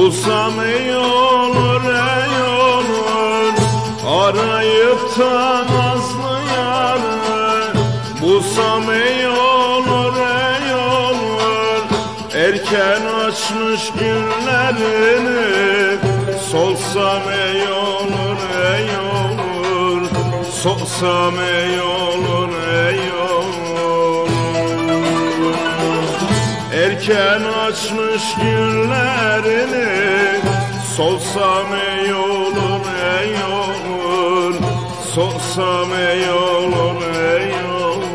Bulsam iyi olur ey olur, arayıp da nazlı yarı. Bulsam iyi olur ey olur, erken açmış güllerini. Solsam ey olur ey olur, solsam ey olur ey olur. Erken açmış güllerini, solsam ey olur ey olur, solsam ey olur ey olur.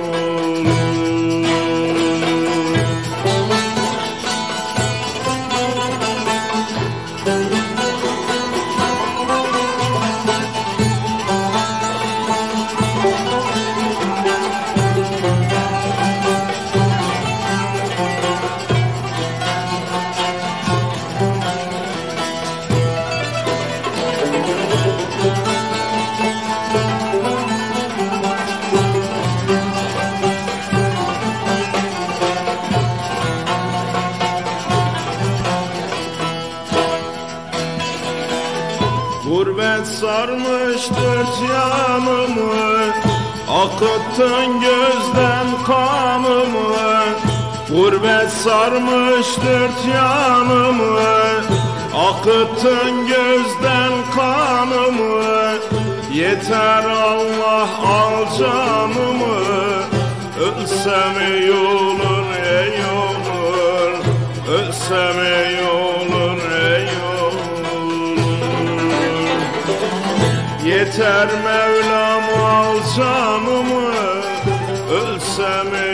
Gurbet sarmış dört yanımı, akıttın gözden kanımı. Gurbet sarmış dört yanımı, akıttın gözden kanımı. Yeter Allah al canımı, ölsem iyi olur ey olur, ölsem iyi olur ey olur. Yeter Mevlam al canımı, ölsem